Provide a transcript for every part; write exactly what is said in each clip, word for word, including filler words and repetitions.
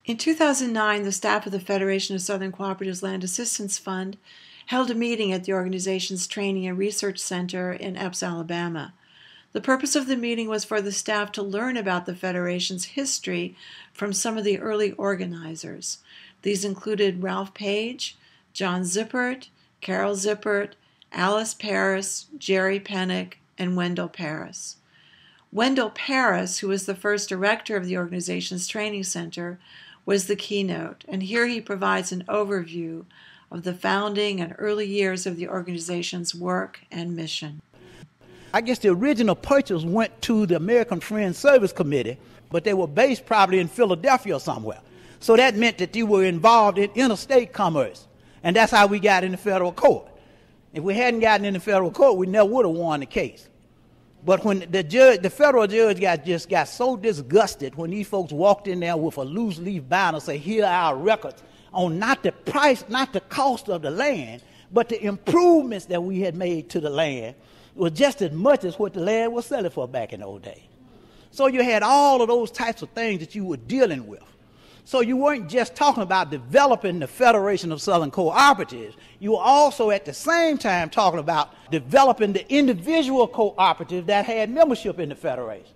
In two thousand nine, the staff of the Federation of Southern Cooperative's Land Assistance Fund held a meeting at the organization's Training and Research Center in Epes, Alabama. The purpose of the meeting was for the staff to learn about the Federation's history from some of the early organizers. These included Ralph Page, John Zippert, Carol Zippert, Alice Paris, Jerry Pennick, and Wendell Paris. Wendell Paris, who was the first director of the organization's training center, was the keynote, and here he provides an overview of the founding and early years of the organization's work and mission. I guess the original purchase went to the American Friends Service Committee, but they were based probably in Philadelphia or somewhere. So that meant that you were involved in interstate commerce, and that's how we got in the federal court. If we hadn't gotten in the federal court, we never would have won the case. But when the judge, the federal judge got just got so disgusted when these folks walked in there with a loose leaf banner, say, here are our records on not the price, not the cost of the land, but the improvements that we had made to the land was just as much as what the land was selling for back in those days. So you had all of those types of things that you were dealing with. So you weren't just talking about developing the Federation of Southern Cooperatives. You were also at the same time talking about developing the individual cooperatives that had membership in the Federation.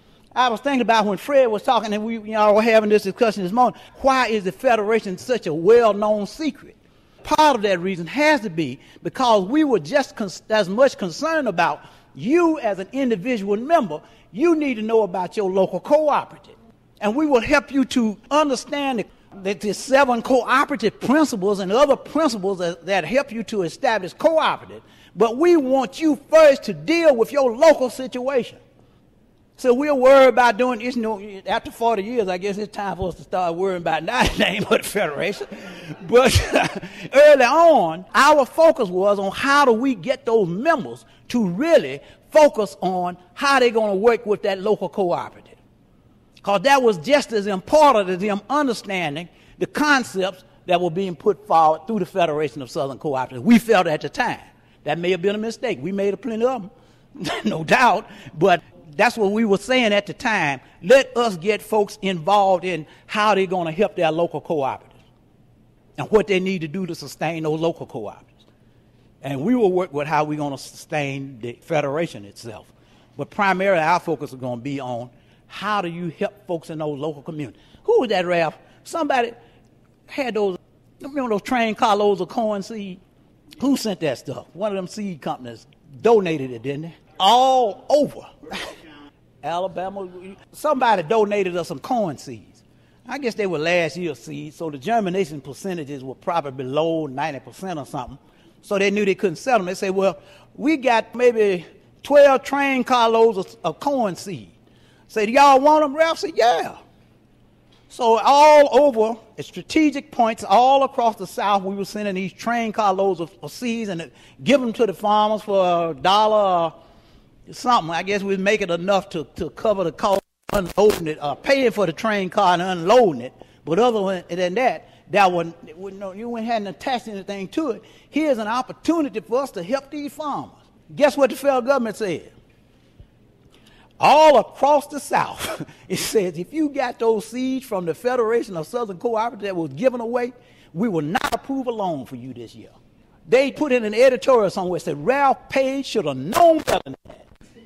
I was thinking about when Fred was talking, and we you know, were having this discussion this morning, why is the Federation such a well-known secret? Part of that reason has to be because we were just con- as much concerned about you as an individual member. You need to know about your local cooperative. And we will help you to understand that the seven cooperative principles and other principles that, that help you to establish cooperative. But we want you first to deal with your local situation. So we're worried about doing this. You know, after forty years, I guess it's time for us to start worrying about not the name of the Federation. But early on, our focus was on how do we get those members to really focus on how they're going to work with that local cooperative. Because that was just as important as them understanding the concepts that were being put forward through the Federation of Southern Cooperative. We felt at the time. That may have been a mistake. We made a plenty of them, no doubt. But that's what we were saying at the time. Let us get folks involved in how they're going to help their local cooperatives and what they need to do to sustain those local cooperatives. And we will work with how we're going to sustain the Federation itself. But primarily our focus is going to be on how do you help folks in those local communities? Who was that, Ralph? Somebody had those, remember those train carloads of corn seed? Who sent that stuff? One of them seed companies donated it, didn't they? All over. Alabama. Somebody donated us some corn seeds. I guess they were last year's seeds, so the germination percentages were probably below ninety percent or something. So they knew they couldn't sell them. They said, well, we got maybe twelve train carloads of, of corn seed. Say, do y'all want them? Ralph said, yeah. So all over, at strategic points all across the South, we were sending these train carloads of, of seeds and give them to the farmers for a dollar or something. I guess we'd make it enough to, to cover the cost of unloading it, or paying for the train car and unloading it. But other than that, that one, you hadn't attached anything to it. Here's an opportunity for us to help these farmers. Guess what the federal government said? All across the South, it says if you got those seeds from the Federation of Southern Cooperative that was given away, we will not approve a loan for you this year. They put in an editorial somewhere that said Ralph Page should have known better than that.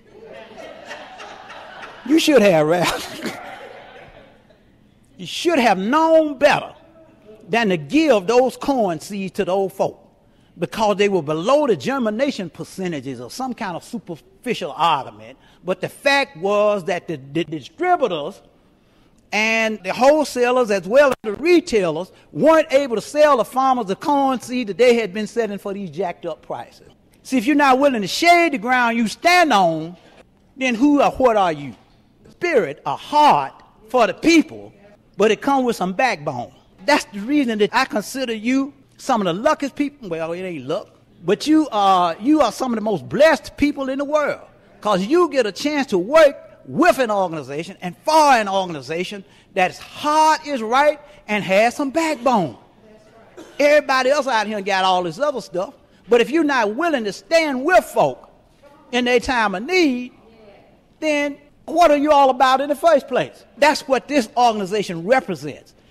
You should have, Ralph. You should have known better than to give those corn seeds to the old folk, because they were below the germination percentages of some kind of superficial argument. But the fact was that the, the distributors and the wholesalers as well as the retailers weren't able to sell the farmers the corn seed that they had been selling for these jacked up prices. See, if you're not willing to shade the ground you stand on, then who or what are you? Spirit, a heart for the people, but it comes with some backbone. That's the reason that I consider you some of the luckiest people. Well, it ain't luck, but you are you are some of the most blessed people in the world, because you get a chance to work with an organization and for an organization that's heart is right and has some backbone. Everybody else out here got all this other stuff, but if you're not willing to stand with folk in their time of need, then what are you all about in the first place? That's what this organization represents.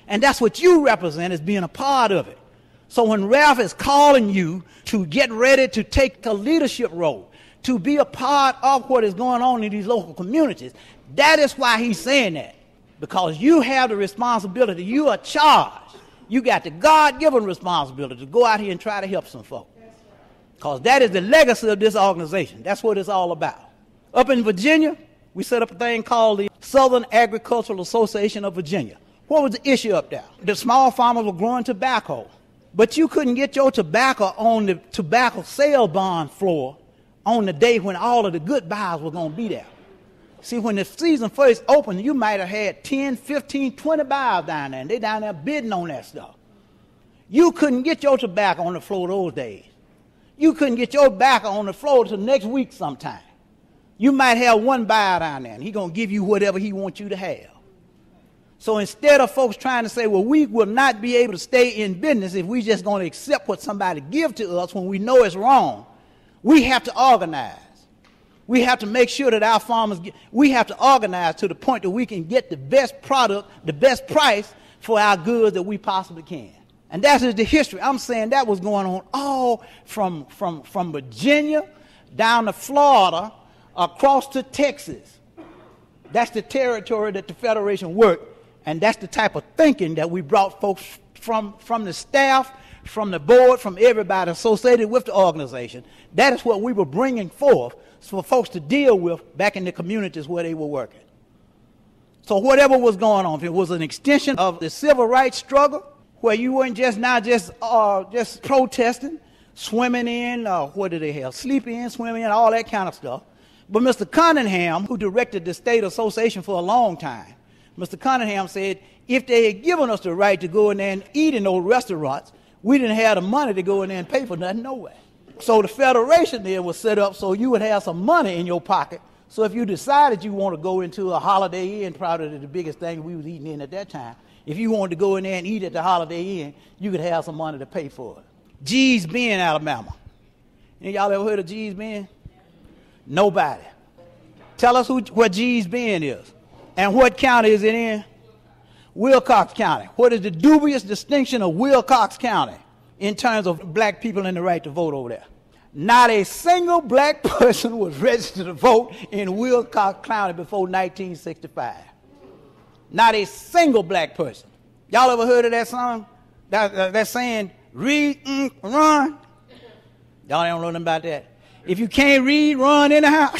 And that's what you represent as being a part of it. So when Ralph is calling you to get ready to take a leadership role, to be a part of what is going on in these local communities, that is why he's saying that. Because you have the responsibility, you are charged. You got the God-given responsibility to go out here and try to help some folk. Because that is the legacy of this organization. That's what it's all about. Up in Virginia, we set up a thing called the Southern Agricultural Association of Virginia. What was the issue up there? The small farmers were growing tobacco, but you couldn't get your tobacco on the tobacco sale bond floor on the day when all of the good buyers were going to be there. See, when the season first opened, you might have had ten, fifteen, twenty buyers down there, and they down there bidding on that stuff. You couldn't get your tobacco on the floor those days. You couldn't get your tobacco on the floor until next week sometime. You might have one buyer down there, and he's going to give you whatever he wants you to have. So instead of folks trying to say, well, we will not be able to stay in business if we just going to accept what somebody give to us when we know it's wrong, we have to organize. We have to make sure that our farmers, get, we have to organize to the point that we can get the best product, the best price for our goods that we possibly can. And that is the history. I'm saying that was going on all from, from, from Virginia down to Florida, across to Texas. That's the territory that the Federation worked. And that's the type of thinking that we brought folks from, from the staff, from the board, from everybody associated with the organization. That is what we were bringing forth for folks to deal with back in the communities where they were working. So whatever was going on, if it was an extension of the civil rights struggle, where you weren't just not just uh, just protesting, swimming in, uh, what did they have, sleep in, swim in, all that kind of stuff. But Mister Cunningham, who directed the state association for a long time, Mister Cunningham said, if they had given us the right to go in there and eat in those restaurants, we didn't have the money to go in there and pay for nothing, no way. So the Federation there was set up so you would have some money in your pocket. So if you decided you want to go into a Holiday Inn, probably the biggest thing we was eating in at that time, if you wanted to go in there and eat at the Holiday Inn, you could have some money to pay for it. Gee's Bend, Alabama. Any y'all ever heard of Gee's Bend? Nobody. Tell us who, where Gee's Bend is. And what county is it in? Wilcox County. What is the dubious distinction of Wilcox County in terms of black people and the right to vote over there? Not a single black person was registered to vote in Wilcox County before nineteen sixty-five. Not a single black person. Y'all ever heard of that song? That, uh, that saying, read, mm, run? Y'all don't know nothing about that. If you can't read, run anyhow.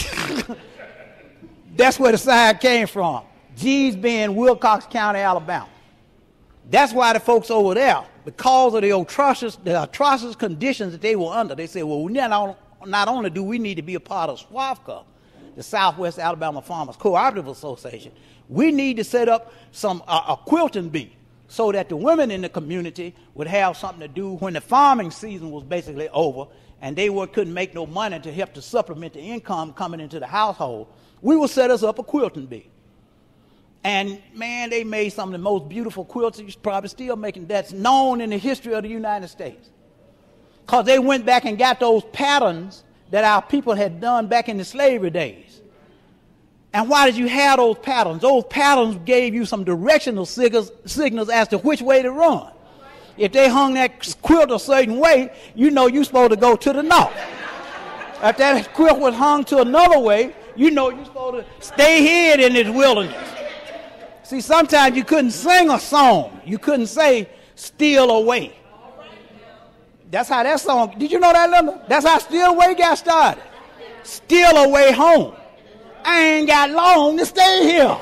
That's where the sign came from. Gee's Bend, Wilcox County, Alabama. That's why the folks over there, because of the atrocious, the atrocious conditions that they were under, they said, well, not, not only do we need to be a part of SWAFCA, the Southwest Alabama Farmers Cooperative Association, we need to set up some uh, a quilting bee so that the women in the community would have something to do when the farming season was basically over and they were, couldn't make no money to help to supplement the income coming into the household. We will set us up a quilting bee. And, man, they made some of the most beautiful quilts. You're probably still making that's known in the history of the United States. Because they went back and got those patterns that our people had done back in the slavery days. And why did you have those patterns? Those patterns gave you some directional signals, signals as to which way to run. If they hung that quilt a certain way, you know you're supposed to go to the north. If that quilt was hung to another way, you know you're supposed to stay hid in this wilderness. See, sometimes you couldn't sing a song. You couldn't say, steal away. That's how that song, did you know that, Linda? That's how Steal Away got started. Steal away home. I ain't got long to stay here.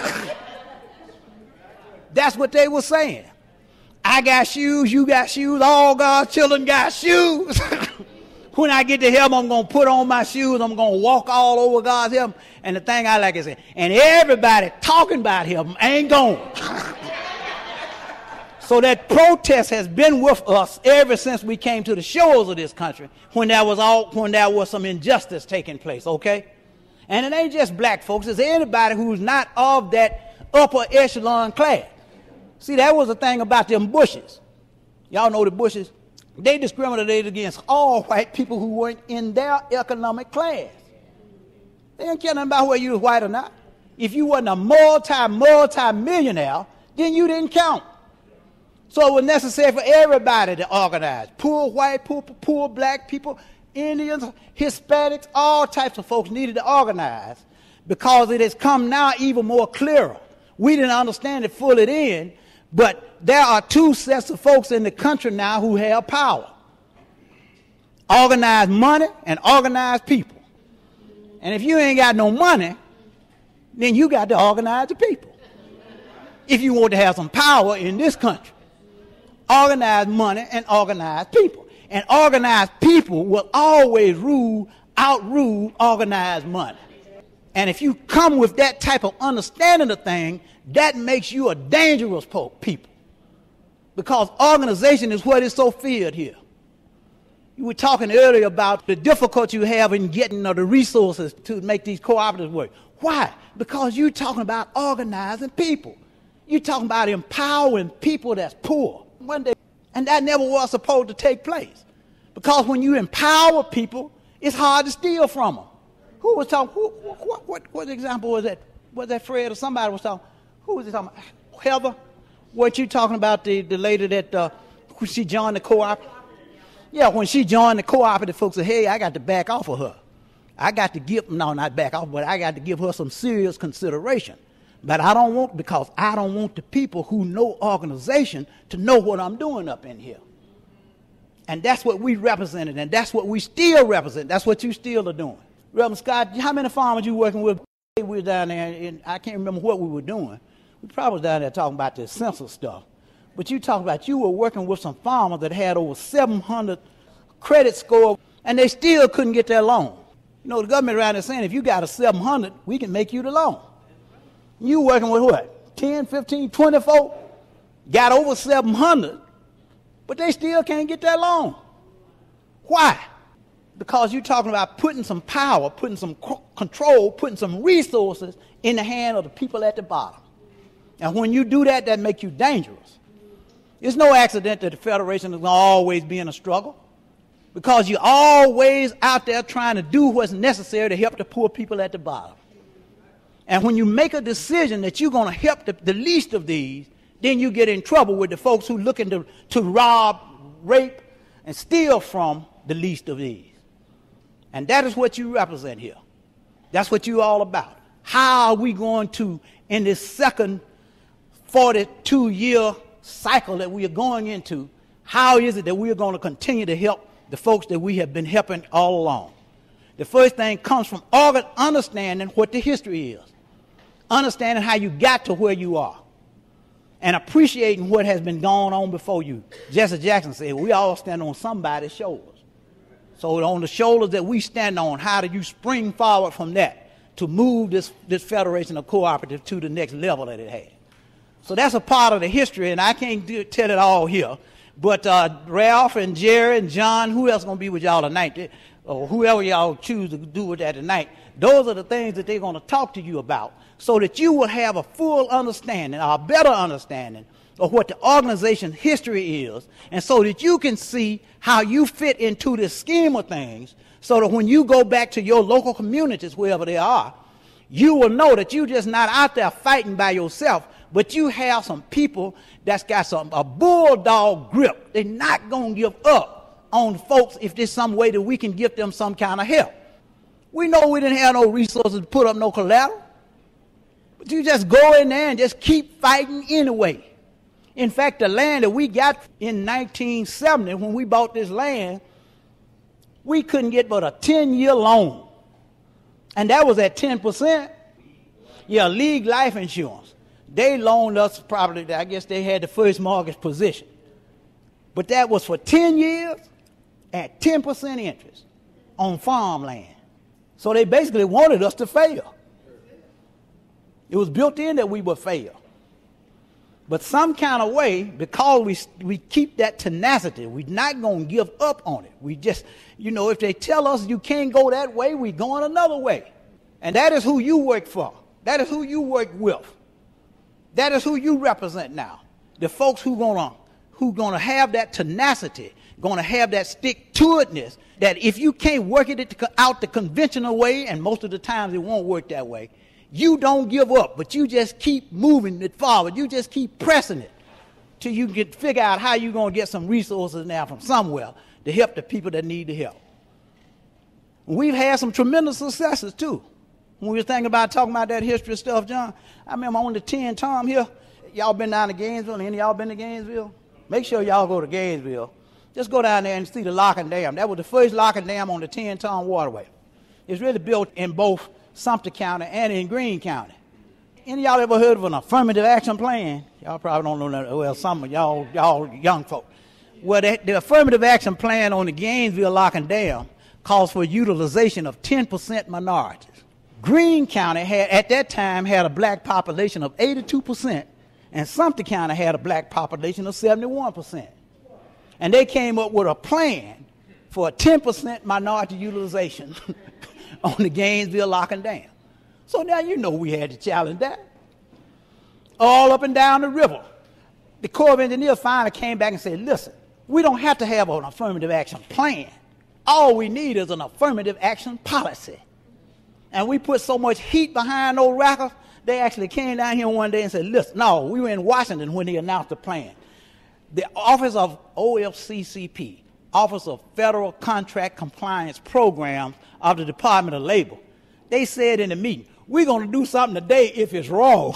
That's what they were saying. I got shoes, you got shoes, all God's children got shoes. When I get to heaven, I'm going to put on my shoes. I'm going to walk all over God's heaven. And the thing I like is, and everybody talking about heaven ain't going. So that protest has been with us ever since we came to the shores of this country when there was all when there was some injustice taking place, okay? And it ain't just black folks. It's anybody who's not of that upper echelon class. See, that was the thing about them Bushes. Y'all know the Bushes? They discriminated against all white people who weren't in their economic class. They didn't care nothing about whether you was white or not. If you wasn't a multi, multi-millionaire, then you didn't count. So it was necessary for everybody to organize. Poor white people, poor black people, Indians, Hispanics, all types of folks needed to organize because it has come now even more clearer. We didn't understand it fully then, but there are two sets of folks in the country now who have power. Organized money and organized people. And if you ain't got no money, then you got to organize the people. If you want to have some power in this country. Organized money and organized people. And organized people will always rule, outrule organized money. And if you come with that type of understanding of things, that makes you a dangerous people. Because organization is what is so feared here. You were talking earlier about the difficulty you have in getting the resources to make these cooperatives work. Why? Because you're talking about organizing people. You're talking about empowering people that's poor. One day, and that never was supposed to take place. Because when you empower people, it's hard to steal from them. Who was talking? Who, what, what, what example was that? Was that Fred or somebody was talking? Who was he talking about? Heather? Weren't you talking about the, the lady that uh, she joined the cooperative? Yeah, when she joined the cooperative, folks said, hey, I got to back off of her. I got to give, no, not back off, but I got to give her some serious consideration. But I don't want, because I don't want the people who know organization to know what I'm doing up in here. And that's what we represented, and that's what we still represent. That's what you still are doing. Reverend Scott, how many farmers you working with? We were down there, and I can't remember what we were doing. We probably was down there talking about the census stuff. But you talking about you were working with some farmers that had over seven hundred credit score, and they still couldn't get their loan. You know, the government around there saying, if you got a seven hundred, we can make you the loan. You working with what? ten, fifteen, twenty-four? Got over seven hundred, but they still can't get that loan. Why? Because you're talking about putting some power, putting some control, putting some resources in the hand of the people at the bottom. And when you do that, that makes you dangerous. It's no accident that the Federation is going to always be in a struggle, because you're always out there trying to do what's necessary to help the poor people at the bottom. And when you make a decision that you're going to help the, the least of these, then you get in trouble with the folks who are looking to, to rob, rape, and steal from the least of these. And that is what you represent here. That's what you're all about. How are we going to, in this second forty-two year cycle that we are going into, how is it that we are going to continue to help the folks that we have been helping all along? The first thing comes from understanding what the history is. Understanding how you got to where you are. And appreciating what has been going on before you. Jesse Jackson said, we all stand on somebody's shoulders. So on the shoulders that we stand on, how do you spring forward from that to move this, this Federation of Cooperative to the next level that it had? So that's a part of the history, and I can't do, tell it all here. But uh, Ralph and Jerry and John, who else going to be with y'all tonight? Or whoever y'all choose to do with that tonight. Those are the things that they're going to talk to you about, so that you will have a full understanding, or a better understanding of what the organization's history is, and so that you can see how you fit into this scheme of things, so that when you go back to your local communities, wherever they are, you will know that you're just not out there fighting by yourself, but you have some people that's got some a bulldog grip. They're not going to give up on folks if there's some way that we can give them some kind of help. We know we didn't have no resources to put up no collateral, but you just go in there and just keep fighting anyway. In fact, the land that we got in nineteen seventy, when we bought this land, we couldn't get but a ten year loan. And that was at ten percent. Yeah, League Life Insurance. They loaned us probably, I guess they had the first mortgage position. But that was for ten years at ten percent interest on farmland. So they basically wanted us to fail. It was built in that we would fail. But some kind of way, because we we keep that tenacity, we're not going to give up on it. We just, you know, if they tell us you can't go that way, we're going another way. And that is who you work for. That is who you work with. That is who you represent now. The folks who gonna who gonna have that tenacity, gonna have that stick-to-itness, that if you can't work it out the conventional way, and most of the times it won't work that way, you don't give up, but you just keep moving it forward. You just keep pressing it. till you get figure out how you're going to get some resources now from somewhere to help the people that need the help. We've had some tremendous successes, too. When we were thinking about talking about that history stuff, John, I remember on the ten Tom here, y'all been down to Gainesville? Any of y'all been to Gainesville? Make sure y'all go to Gainesville. Just go down there and see the locking dam. That was the first locking dam on the ten Tom waterway. It's really built in both Sumter County and in Greene County. Any of y'all ever heard of an affirmative action plan? Y'all probably don't know that. Well, some of y'all, y'all young folk. Well, the, the affirmative action plan on the Gainesville locking dam calls for utilization of ten percent minorities. Greene County had, at that time, had a black population of eighty-two percent, and Sumter County had a black population of seventy-one percent. And they came up with a plan for a ten percent minority utilization on the Gainesville locking dam. So now you know we had to challenge that. All up and down the river. The Corps of Engineers finally came back and said, listen, we don't have to have an affirmative action plan. All we need is an affirmative action policy. And we put so much heat behind those rackers, they actually came down here one day and said, listen, no, we were in Washington when they announced the plan. The Office of O F C C P, Office of Federal Contract Compliance Programs of the Department of Labor, they said in the meeting, we're going to do something today if it's wrong.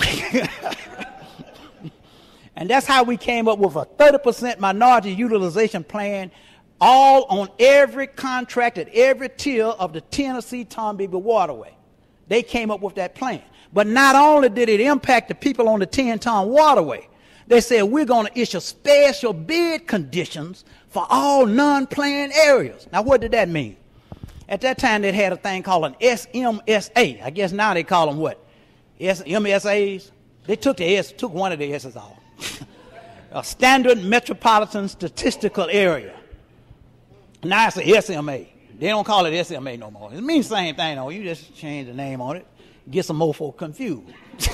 And that's how we came up with a thirty percent minority utilization plan, all on every contract at every tier of the Tennessee-Tombigbee waterway. They came up with that plan. But not only did it impact the people on the ten-ton waterway, they said we're going to issue special bid conditions for all non-planned areas. Now, what did that mean? At that time, they had a thing called an S M S A. I guess now they call them what? S M S As? They took the S, took one of the S's off. A Standard Metropolitan Statistical Area. Now it's a S M A. They don't call it S M A no more. It means the same thing, though. You just change the name on it. Get some more folk confused.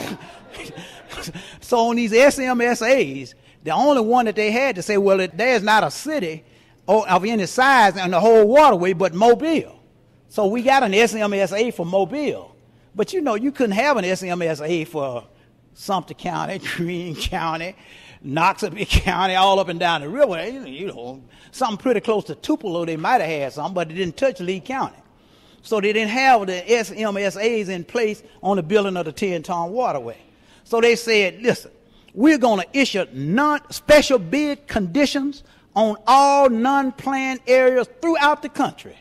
So on these S M S As, the only one that they had to say, well, it, there's not a city of any size in the whole waterway but Mobile. So we got an S M S A for Mobile. But, you know, you couldn't have an S M S A for Sumter County, Greene County, Knoxville County, all up and down the river. You know, something pretty close to Tupelo, they might have had something, but it didn't touch Lee County. So they didn't have the S M S As in place on the building of the ten-ton waterway. So they said, listen, we're going to issue non special bid conditions on all non-planned areas throughout the country.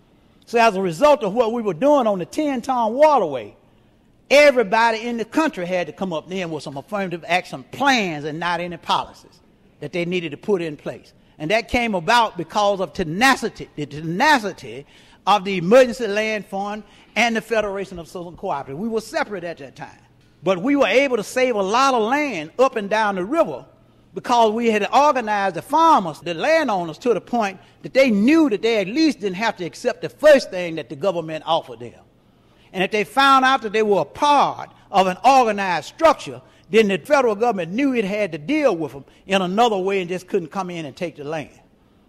So as a result of what we were doing on the ten-ton waterway, everybody in the country had to come up then with some affirmative action plans and not any policies that they needed to put in place. And that came about because of tenacity, the tenacity of the Emergency Land Fund and the Federation of Southern Cooperative. We were separate at that time. But we were able to save a lot of land up and down the river because we had organized the farmers, the landowners, to the point that they knew that they at least didn't have to accept the first thing that the government offered them. And if they found out that they were a part of an organized structure, then the federal government knew it had to deal with them in another way and just couldn't come in and take the land.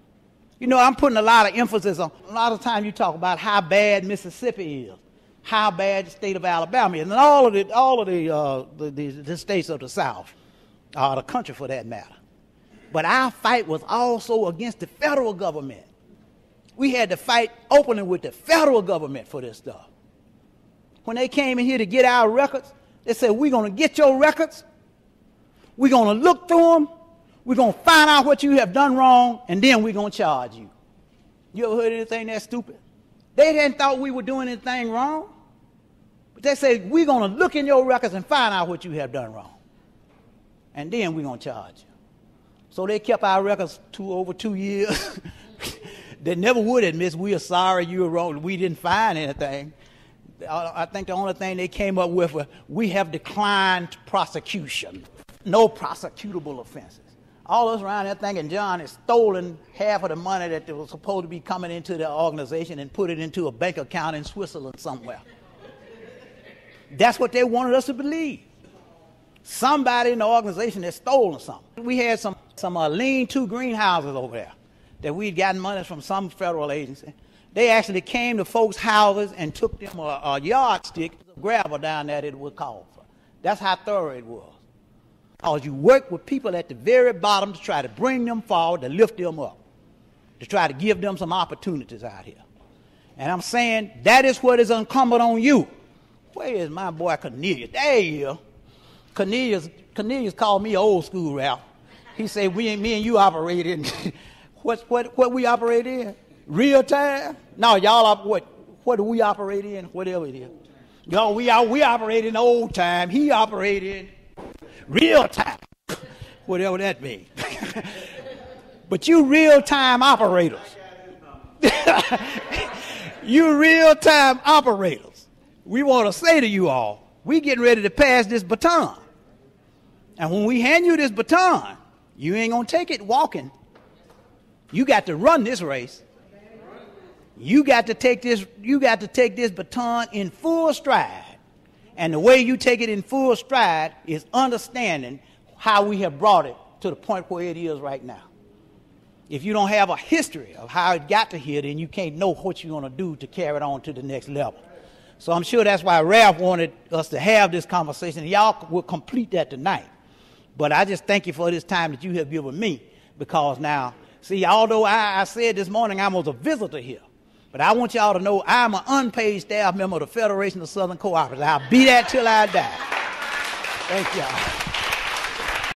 You know, I'm putting a lot of emphasis on, a lot of times you talk about how bad Mississippi is, how bad the state of Alabama is, and all of the, all of the, uh, the, the, the states of the South, uh, the country for that matter. But our fight was also against the federal government. We had to fight openly with the federal government for this stuff. When they came in here to get our records, they said, we're going to get your records, we're going to look through them, we're going to find out what you have done wrong, and then we're going to charge you. You ever heard anything that stupid? They didn't thought we were doing anything wrong. But they said, we're going to look in your records and find out what you have done wrong. And then we're going to charge you. So they kept our records two, over two years. They never would admit, we are sorry, you were wrong, we didn't find anything. I think the only thing they came up with was, we have declined prosecution. No prosecutable offenses. All of us around there thinking John has stolen half of the money that was supposed to be coming into the organization and put it into a bank account in Switzerland somewhere. That's what they wanted us to believe. Somebody in the organization had stolen something. We had some, some uh, lean-to greenhouses over there that we'd gotten money from some federal agency. They actually came to folks' houses and took them a, a yardstick of gravel down there that it was called for. That's how thorough it was. because you work with people at the very bottom to try to bring them forward, to lift them up, to try to give them some opportunities out here. And I'm saying that is what is incumbent on you. Where is my boy Cornelius? There he is. Cornelius, Cornelius called me old school, Ralph. He said, we me and you operate in, what, what, what we operate in? Real time? No, y'all, op- what, what do we operate in? Whatever it is. Y'all, we, are, we operate in old time. He operated in real time. Whatever that means. But you real time operators. You real time operators. We want to say to you all, we getting ready to pass this baton. And when we hand you this baton, you ain't going to take it walking. You got to run this race. You got to take this, you got to take this baton in full stride. And the way you take it in full stride is understanding how we have brought it to the point where it is right now. If you don't have a history of how it got to here, then you can't know what you're going to do to carry it on to the next level. So I'm sure that's why Ralph wanted us to have this conversation. Y'all will complete that tonight. But I just thank you for this time that you have given me, because now, see, although I, I said this morning I was a visitor here, but I want y'all to know I'm an unpaid staff member of the Federation of Southern Cooperative. I'll be that till I die. Thank y'all.